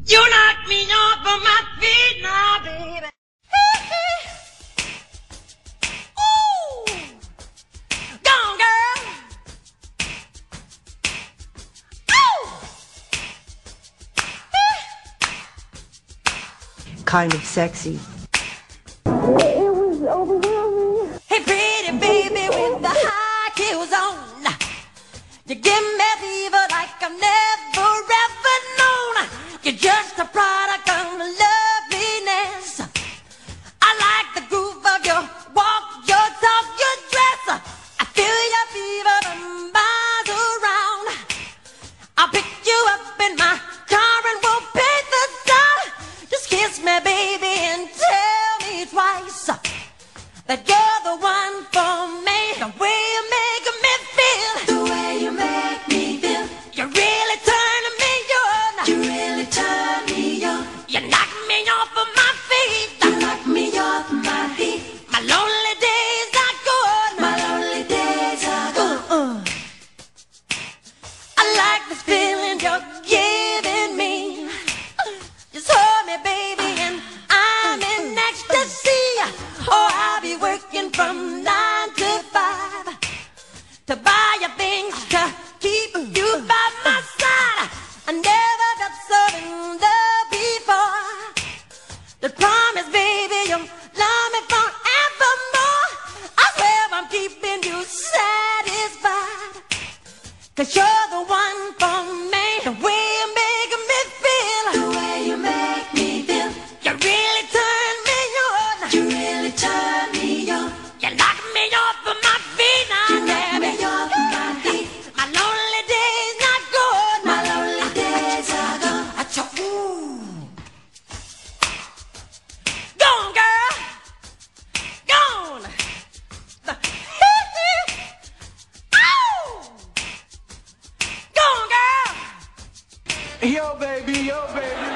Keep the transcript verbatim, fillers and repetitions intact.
You knock me off of my feet now, baby. Ooh. Go on, girl. Ooh. Kind of sexy. It was overwhelming. Hey, pretty baby with the high heels on. You give me fever like I've never ever known. You're just a product of loveliness. I like the groove of your walk, your talk, your dress. I feel your fever from miles around. I'll pick you up in my car and we'll pay the toll. Just kiss me, baby, and tell me twice that you're the one for me. The way you make me feel, the way you make me feel, you really turn me on. You really turn me on. You knock me off of my feet. You knock me off my feet. My lonely days are gone. My lonely days are gone. Uh, uh. I like this feeling you're giving me. Just hold me, baby, and I'm in ecstasy. Oh, I'll be working from nine to five to buy you things to keep you by my side. I never felt so in love before. The promise, baby, you'll love me forevermore. I swear I'm keeping you satisfied, 'cause you're the one for me. The way you make me feel, the way you make me feel, you really turn me on. You really turn me on. You knock me off of my feet now, you knock me off my feet. My lonely days not gone. My lonely days are gone. I told ooh. Go on, girl. Go on. Ow! Go on, girl. Yo, baby, yo, baby.